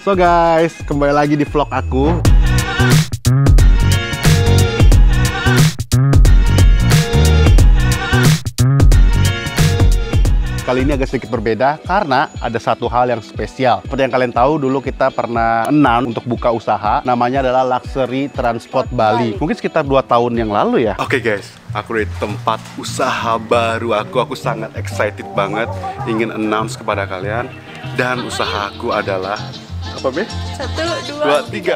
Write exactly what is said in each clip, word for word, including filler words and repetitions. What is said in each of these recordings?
So guys, kembali lagi di vlog aku. Kali ini agak sedikit berbeda karena ada satu hal yang spesial. Seperti yang kalian tahu, dulu kita pernah announce untuk buka usaha. Namanya adalah Luxury Transport Bali. Mungkin sekitar dua tahun yang lalu ya. Oke okay guys, aku di tempat usaha baru aku. Aku sangat excited banget ingin announce kepada kalian. Dan usahaku adalah apa, Be? Satu, dua, Dua, tiga.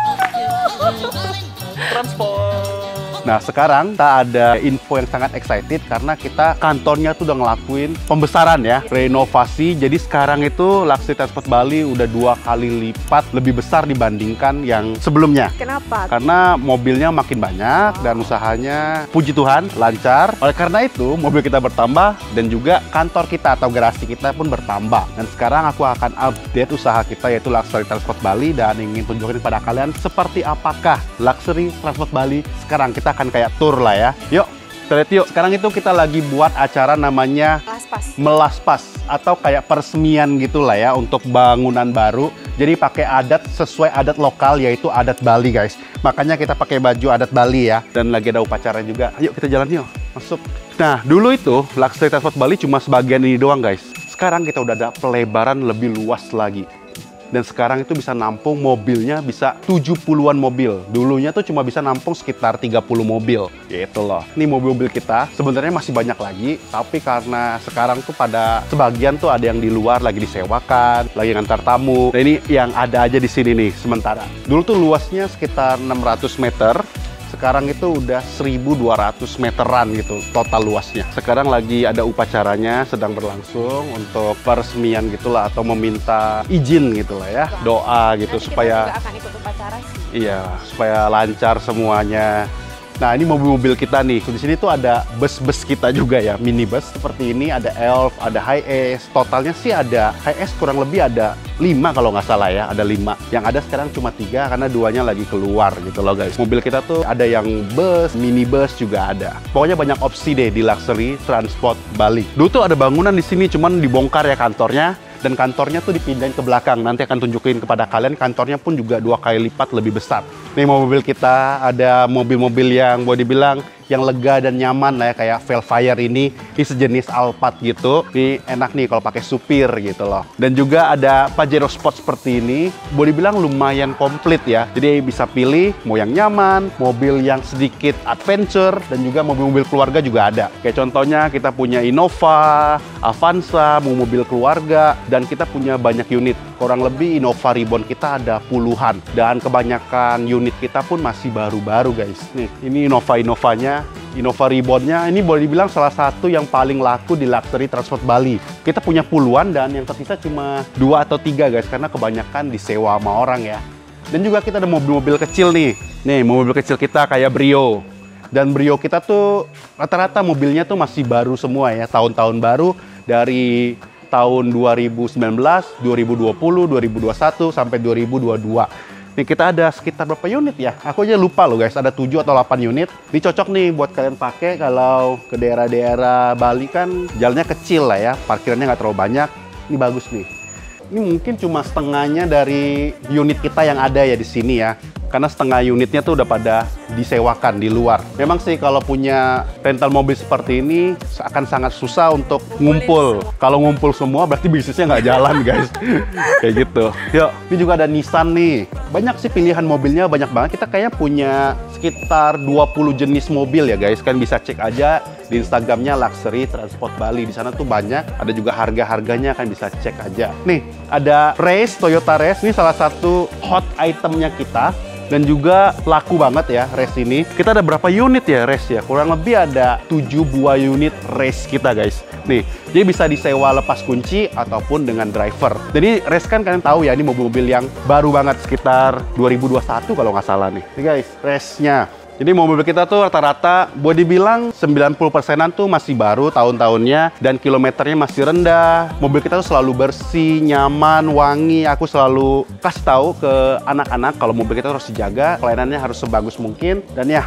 Transport. Nah, sekarang kita ada info yang sangat excited karena kita kantornya tuh udah ngelakuin pembesaran ya, renovasi. Jadi sekarang itu Luxury Transport Bali udah dua kali lipat lebih besar dibandingkan yang sebelumnya. Kenapa? Karena mobilnya makin banyak dan usahanya puji Tuhan lancar. Oleh karena itu, mobil kita bertambah dan juga kantor kita atau garasi kita pun bertambah. Dan sekarang aku akan update usaha kita yaitu Luxury Transport Bali dan ingin tunjukin pada kalian seperti apakah Luxury Transport Bali sekarang. Kita akan kayak tour lah ya. Yuk, kita lihat yuk. Sekarang itu kita lagi buat acara namanya Melaspas. Melaspas atau kayak peresmian gitulah ya untuk bangunan baru. Jadi pakai adat sesuai adat lokal yaitu adat Bali guys. Makanya kita pakai baju adat Bali ya. Dan lagi ada upacara juga. Ayo kita jalan yuk, masuk. Nah, dulu itu Luxury Transport Bali cuma sebagian ini doang guys. Sekarang kita udah ada pelebaran lebih luas lagi. Dan sekarang itu bisa nampung mobilnya bisa tujuh puluhan mobil. Dulunya tuh cuma bisa nampung sekitar tiga puluh mobil. Gitu loh. Ini mobil-mobil kita sebenarnya masih banyak lagi. Tapi karena sekarang tuh pada sebagian tuh ada yang di luar lagi disewakan, lagi ngantar tamu. Nah ini yang ada aja di sini nih sementara. Dulu tuh luasnya sekitar enam ratus meter. Sekarang itu udah seribu dua ratus meteran gitu total luasnya. Sekarang lagi ada upacaranya sedang berlangsung untuk peresmian gitulah atau meminta izin gitulah ya, doa gitu. Nanti supaya kita juga akan ikut upacara sih. Iya, supaya lancar semuanya. Nah, ini mobil-mobil kita nih. Di sini tuh ada bus-bus kita juga ya, minibus seperti ini. Ada Elf, ada Hi-Ace. Totalnya sih ada Hi-Ace kurang lebih ada lima kalau nggak salah ya, ada lima. Yang ada sekarang cuma tiga karena duanya lagi keluar gitu loh guys. Mobil kita tuh ada yang bus, minibus juga ada. Pokoknya banyak opsi deh di Luxury Transport Bali. Dulu tuh ada bangunan di sini, cuman dibongkar ya kantornya. Dan kantornya tuh dipindahin ke belakang. Nanti akan tunjukin kepada kalian, kantornya pun juga dua kali lipat lebih besar. Nih mobil kita, ada mobil-mobil yang boleh dibilang yang lega dan nyaman lah ya, kayak Velfire ini. Ini sejenis Alphard gitu. Ini enak nih kalau pakai supir gitu loh. Dan juga ada Pajero Sport seperti ini. Boleh dibilang lumayan komplit ya. Jadi bisa pilih mau yang nyaman, mobil yang sedikit adventure, dan juga mobil-mobil keluarga juga ada. Kayak contohnya kita punya Innova, Avanza, mau mobil keluarga, dan kita punya banyak unit. Kurang lebih Innova Reborn kita ada puluhan. Dan kebanyakan unit kita pun masih baru-baru guys. Nih, ini Innova-Innovanya. Innova Reborn-nya ini boleh dibilang salah satu yang paling laku di Luxury Transport Bali. Kita punya puluhan dan yang tersisa cuma dua atau tiga guys, karena kebanyakan disewa sama orang ya. Dan juga kita ada mobil-mobil kecil nih. Nih, mobil kecil kita kayak Brio. Dan Brio kita tuh rata-rata mobilnya tuh masih baru semua ya, tahun-tahun baru dari tahun dua ribu sembilan belas, dua ribu dua puluh, dua ribu dua puluh satu sampai dua ribu dua puluh dua. Nih kita ada sekitar berapa unit ya? Aku aja lupa loh guys, ada tujuh atau delapan unit. Ini cocok nih buat kalian pakai kalau ke daerah-daerah Bali kan jalannya kecil lah ya, parkirannya nggak terlalu banyak. Ini bagus nih. Ini mungkin cuma setengahnya dari unit kita yang ada ya di sini ya. Karena setengah unitnya tuh udah pada disewakan di luar. Memang sih kalau punya rental mobil seperti ini akan sangat susah untuk ngumpul. Kalau ngumpul semua berarti bisnisnya nggak jalan guys. Kayak gitu. Yuk, ini juga ada Nissan nih. Banyak sih pilihan mobilnya, banyak banget. Kita kayaknya punya sekitar dua puluh jenis mobil ya guys. Kan bisa cek aja di Instagramnya Luxury Transport Bali. Di sana tuh banyak. Ada juga harga-harganya, kan bisa cek aja. Nih, ada Race, Toyota Race. Ini salah satu hot itemnya kita. Dan juga laku banget ya Race ini. Kita ada berapa unit ya Race ya? Kurang lebih ada tujuh buah unit Race kita guys. Nih, jadi bisa disewa lepas kunci ataupun dengan driver. Jadi Race kan kalian tahu ya, ini mobil-mobil yang baru banget sekitar dua ribu dua puluh satu kalau nggak salah nih. Nih guys, Race-nya. Jadi mobil kita tuh rata-rata boleh dibilang sembilan puluh persenan tuh masih baru tahun-tahunnya dan kilometernya masih rendah. Mobil kita tuh selalu bersih, nyaman, wangi. Aku selalu kasih tahu ke anak-anak kalau mobil kita harus dijaga, pelayanannya harus sebagus mungkin. Dan ya,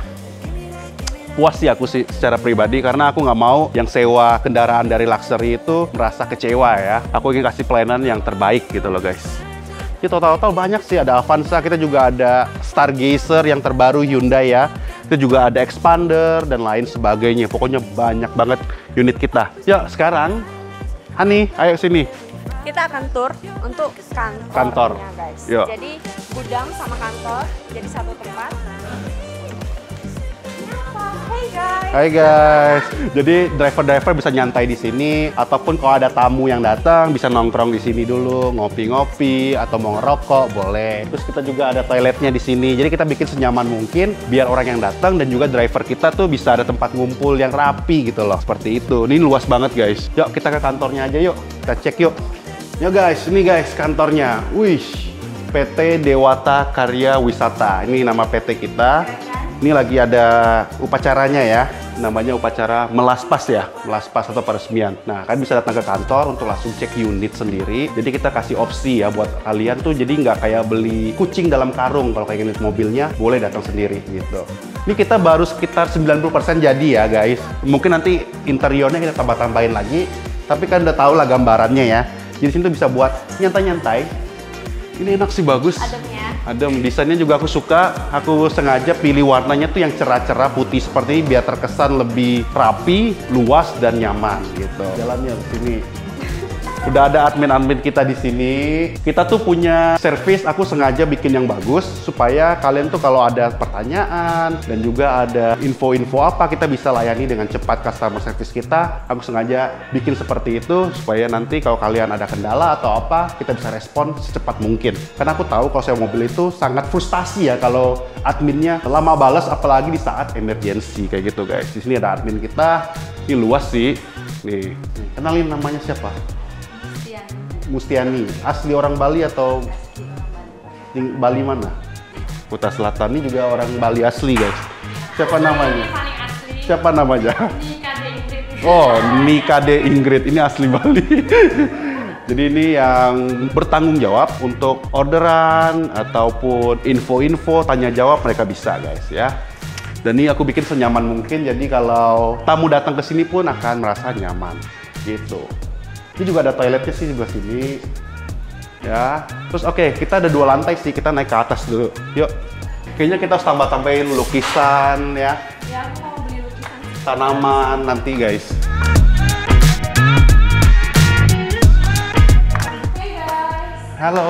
puas sih aku sih secara pribadi karena aku nggak mau yang sewa kendaraan dari Luxury itu merasa kecewa ya. Aku ingin kasih pelayanan yang terbaik gitu loh guys. Ini total-total banyak sih, ada Avanza, kita juga ada Stargazer yang terbaru Hyundai ya. Kita juga ada Expander dan lain sebagainya. Pokoknya banyak banget unit kita. Yuk sekarang, Hani, ayo sini. Kita akan tur untuk kantor. Kantor. Guys. Yuk. Jadi gudang sama kantor jadi satu tempat. Hey guys. Hai guys. Jadi driver-driver bisa nyantai di sini ataupun kalau ada tamu yang datang bisa nongkrong di sini dulu, ngopi-ngopi atau mau ngerokok boleh. Terus kita juga ada toiletnya di sini. Jadi kita bikin senyaman mungkin biar orang yang datang dan juga driver kita tuh bisa ada tempat ngumpul yang rapi gitu loh. Seperti itu. Ini luas banget guys. Yuk kita ke kantornya aja yuk. Kita cek yuk. Yuk guys, ini guys kantornya. Wih, P T Dewata Karya Wisata. Ini nama P T kita. Ini lagi ada upacaranya ya, namanya upacara melaspas ya, melaspas atau peresmian. Nah, kalian bisa datang ke kantor untuk langsung cek unit sendiri. Jadi kita kasih opsi ya buat kalian tuh, jadi nggak kayak beli kucing dalam karung. Kalau kayak unit mobilnya, boleh datang sendiri gitu. Ini kita baru sekitar sembilan puluh persen jadi ya guys. Mungkin nanti interiornya kita tambah-tambahin lagi, tapi kan udah tahu lah gambarannya ya. Jadi sini tuh bisa buat nyantai-nyantai. Ini enak sih, bagus. Ademnya. Adem, desainnya juga aku suka. Aku sengaja pilih warnanya tuh yang cerah-cerah putih seperti ini biar terkesan lebih rapi, luas dan nyaman gitu. Jalannya ke sini. Udah ada admin-admin kita di sini. Kita tuh punya service, aku sengaja bikin yang bagus supaya kalian tuh kalau ada pertanyaan dan juga ada info-info apa kita bisa layani dengan cepat customer service kita. Aku sengaja bikin seperti itu supaya nanti kalau kalian ada kendala atau apa kita bisa respon secepat mungkin. Karena aku tahu kalau sewa mobil itu sangat frustasi ya kalau adminnya lama balas apalagi di saat emergency kayak gitu guys. Di sini ada admin kita. Ini luas sih. Nih, kenalin namanya siapa? Mustiani, asli orang Bali atau Ting Bali mana? Kuta Selatan. Ini juga orang Bali asli guys. Siapa namanya? Siapa namanya? Oh, Nikade Ingrid. Ini asli Bali. Jadi ini yang bertanggung jawab untuk orderan ataupun info-info, tanya jawab mereka bisa guys ya. Dan ini aku bikin senyaman mungkin. Jadi kalau tamu datang ke sini pun akan merasa nyaman gitu. Ini juga ada toiletnya sih di sebelah sini. Ya. Terus oke, okay, kita ada dua lantai sih. Kita naik ke atas dulu. Yuk. Kayaknya kita harus tambah-tambahin lukisan ya. Ya, aku mau beli lukisan. Tanaman nanti guys. Hey guys. Halo.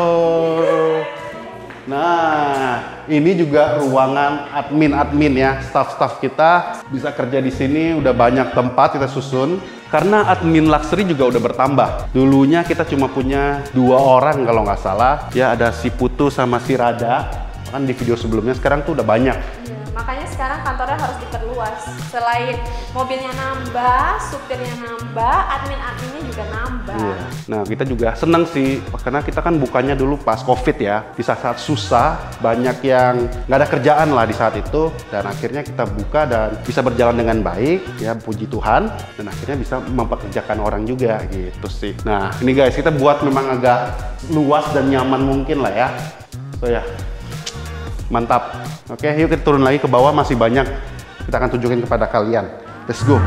Nah, ini juga ruangan admin-admin ya, staff-staff kita bisa kerja di sini. Udah banyak tempat kita susun. Karena admin luxury juga udah bertambah. Dulunya kita cuma punya dua orang kalau nggak salah. Ya ada si Putu sama si Rada. Kan di video sebelumnya sekarang tuh udah banyak. Ya, makanya sekarang kantornya harus diperluas. Selain mobilnya nambah, supirnya nambah, admin-adminnya juga nambah. Iya. Nah kita juga seneng sih karena kita kan bukanya dulu pas COVID ya. Di saat-saat susah banyak yang nggak ada kerjaan lah di saat itu. Dan akhirnya kita buka dan bisa berjalan dengan baik ya, puji Tuhan. Dan akhirnya bisa mempekerjakan orang juga gitu sih. Nah ini guys, kita buat memang agak luas dan nyaman mungkin lah ya. So ya, mantap. Oke, yuk kita turun lagi ke bawah, masih banyak. Kita akan tunjukin kepada kalian. Let's go.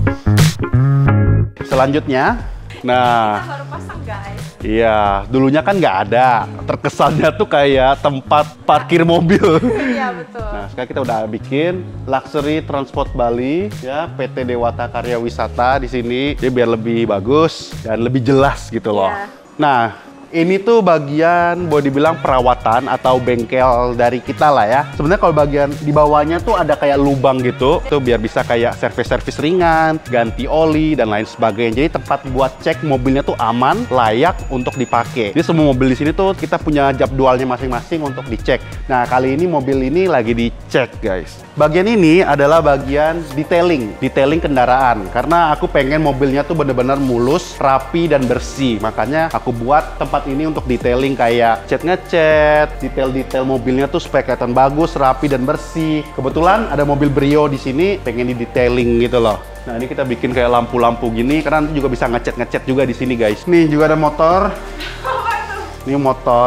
Selanjutnya, nah, Kita baru pasang guys. iya, dulunya kan nggak ada. Terkesannya tuh kayak tempat parkir mobil. Iya betul. Nah, sekarang kita udah bikin Luxury Transport Bali, ya, P T Dewata Karya Wisata di sini. Jadi biar lebih bagus dan lebih jelas gitu loh. Iya. Nah, ini tuh bagian boleh dibilang perawatan atau bengkel dari kita lah ya. Sebenarnya kalau bagian di bawahnya tuh ada kayak lubang gitu, tuh biar bisa kayak servis-servis ringan, ganti oli dan lain sebagainya. Jadi tempat buat cek mobilnya tuh aman, layak untuk dipakai. Jadi semua mobil di sini tuh kita punya jadwalnya masing-masing untuk dicek. Nah kali ini mobil ini lagi dicek guys. Bagian ini adalah bagian detailing, detailing kendaraan. Karena aku pengen mobilnya tuh bener-bener mulus, rapi dan bersih. Makanya aku buat tempat ini untuk detailing kayak cat ngecat, detail-detail mobilnya tuh supaya kelihatan bagus, rapi dan bersih. Kebetulan ada mobil Brio di sini, pengen di detailing gitu loh. Nah ini kita bikin kayak lampu-lampu gini, karena nanti juga bisa ngecat-ngecat juga di sini guys. Nih juga ada motor. Ini motor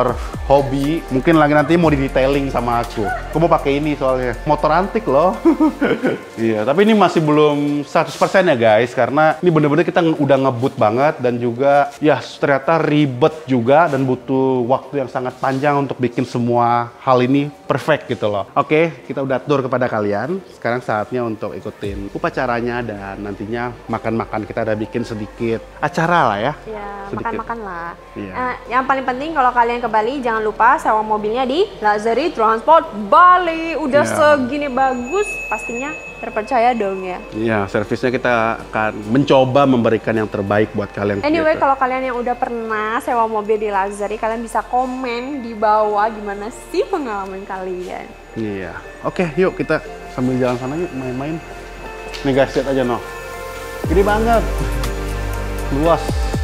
hobi, mungkin lagi nanti mau di detailing sama aku. Aku mau pakai ini soalnya motor antik loh. Iya, tapi ini masih belum seratus persen ya guys, karena ini bener-bener kita udah ngebut banget dan juga ya ternyata ribet juga dan butuh waktu yang sangat panjang untuk bikin semua hal ini perfect gitu loh. Oke, kita udah atur kepada kalian. Sekarang saatnya untuk ikutin upacaranya dan nantinya makan-makan kita ada bikin sedikit acara lah ya. Ya, Sedikit. makan-makan lah. Iya. Nah, yang paling penting kalau kalian ke Bali jangan lupa sewa mobilnya di Luxury Transport Bali. Udah Iya. segini bagus, pastinya terpercaya dong ya. Iya, servisnya kita akan mencoba memberikan yang terbaik buat kalian. Anyway, gitu. kalau kalian yang udah pernah sewa mobil di Luxury, kalian bisa komen di bawah gimana sih pengalaman kalian. Iya. Oke, yuk kita sambil jalan sana yuk main-main. Nih guys, lihat aja noh. Gede banget. Luas.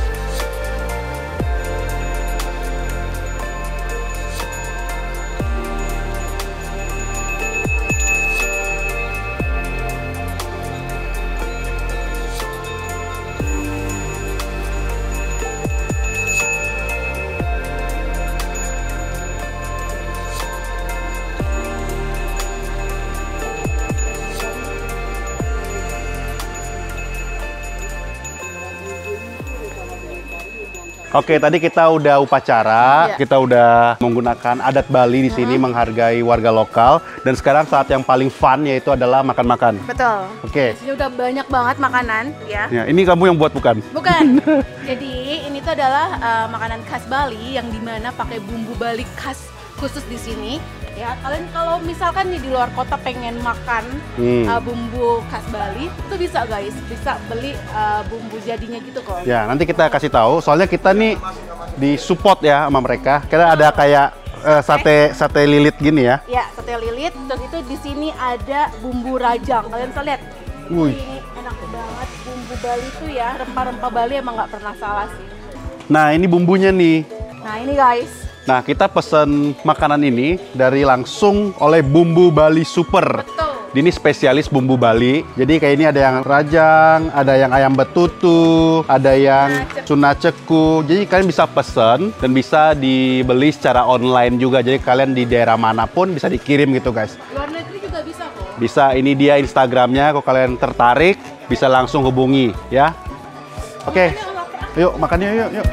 Oke, tadi kita udah upacara, Iya. kita udah menggunakan adat Bali di sini, menghargai warga lokal, dan sekarang saat yang paling fun yaitu adalah makan-makan. Betul. Oke. Di sini udah banyak banget makanan, ya. Ya, ini kamu yang buat bukan? Bukan. Jadi ini tuh adalah uh, makanan khas Bali yang dimana pakai bumbu Bali khas khusus di sini. Ya, kalian kalau misalkan nih di luar kota pengen makan Hmm. uh, bumbu khas Bali, itu bisa guys, bisa beli uh, bumbu jadinya gitu kok. Ya, nanti kita kasih tahu. Soalnya kita nih disupport ya sama mereka. Kita ada kayak eh, sate sate lilit gini ya. Ya, sate lilit. Terus itu di sini ada bumbu rajang. Kalian bisa lihat. Wih. Ini enak banget bumbu Bali tuh ya. Rempah-rempah Bali emang nggak pernah salah sih. Nah, ini bumbunya nih. Nah ini guys. Nah, kita pesen makanan ini dari langsung oleh Bumbu Bali Super. Betul. Ini spesialis bumbu Bali. Jadi kayak ini ada yang rajang, ada yang ayam betutu, ada yang tuna ceku. Jadi kalian bisa pesen dan bisa dibeli secara online juga. Jadi kalian di daerah manapun bisa dikirim gitu guys. Luar negeri juga bisa kok. Bisa, ini dia Instagramnya. Kalau kalian tertarik, bisa langsung hubungi ya. Oke, yuk makannya yuk yuk.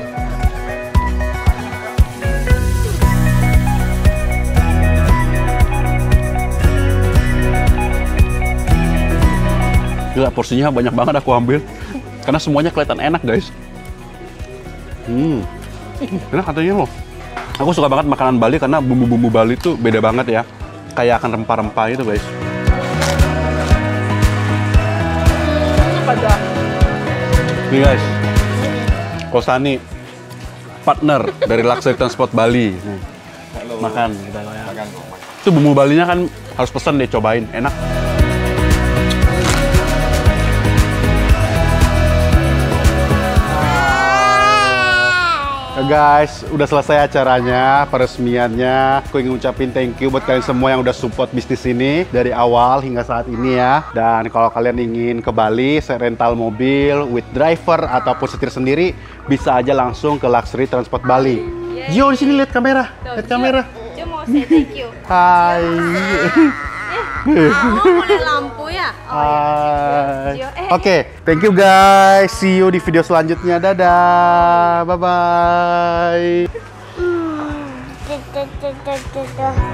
Gila, porsinya banyak banget aku ambil. Karena semuanya kelihatan enak, guys. Hmm. Enak katanya loh. Aku suka banget makanan Bali karena bumbu-bumbu Bali tuh beda banget ya. Kayak akan rempah-rempah itu, guys. Nih, guys. Kosani, partner dari Luxury Transport Bali. Nih. Makan kita ya. Itu bumbu Balinya kan harus pesen deh, cobain. Enak. Ya guys, udah selesai acaranya, peresmiannya. Aku ingin ucapin thank you buat kalian semua yang udah support bisnis ini dari awal hingga saat ini ya. Dan kalau kalian ingin ke Bali, saya rental mobil with driver ataupun setir sendiri, bisa aja langsung ke Luxury Transport Bali. Gio di sini lihat kamera, lihat kamera. Dia mau say thank you. Hai. Oh, boleh lampu ya? Hai. Gio. Eh, Oke, thank you guys. See you di video selanjutnya. Dadah. Bye bye. Tuh, tuh, tuh, tuh, tuh, tuh.